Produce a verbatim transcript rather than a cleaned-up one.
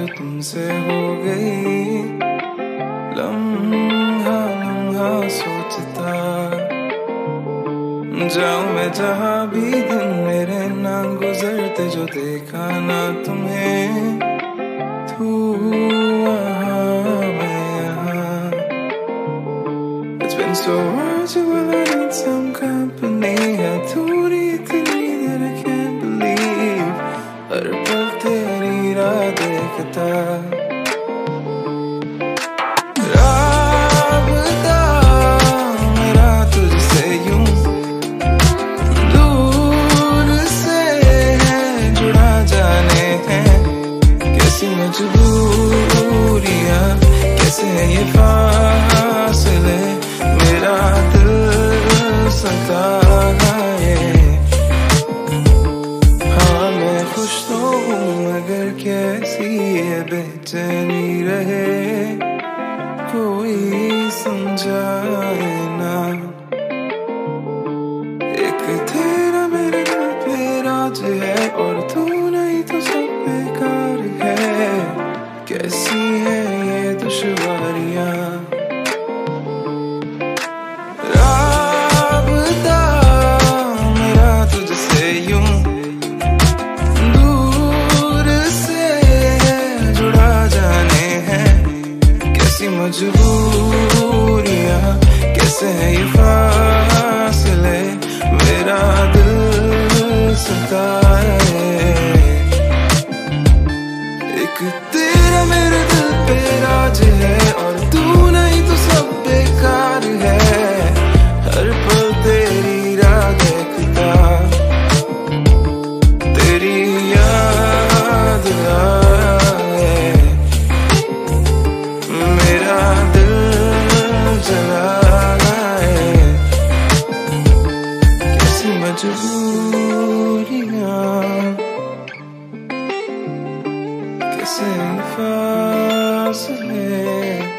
जो तुमसे हो गई। लम्हा लम्हा सोचता जाऊं मैं जहां भी दिन मेरे ना गुजरते, जो देखा ना तुम्हें। तू वहाँ मैं यहाँ। It's been so hard to well, I need some company. है दूरी इतनी that I can't believe. हर पल तेरी राह देखता। राबता मेरा तुझसे यूं दूर से है जुड़ा, जाने हैं कैसी मजबूरियां, कैसे है ये फासले, मेरा दिल सताना है। हाँ मैं खुश तो हूँ मगर कैसी ये बेचैनी रहे, कोई समझाए ना। एक तेरा मेरे दिल पे राज है और तू नहीं तो सब बेकार है। कैसी है ये दुश्वारियां। राबता मेरा तुझसे यूं दूर से जुड़ा, जाने हैं कैसी मजबूरियां, कैसे है ये फासले, मेरा दिल सताए। एक तेरा मेरे दिल पे राज है और तू नहीं तो सब बेकार है। हर पल तेरी राह देखता, तेरी याद आए, मेरा दिल जलाए। कैसी मजबूरियां, कैसे फासले।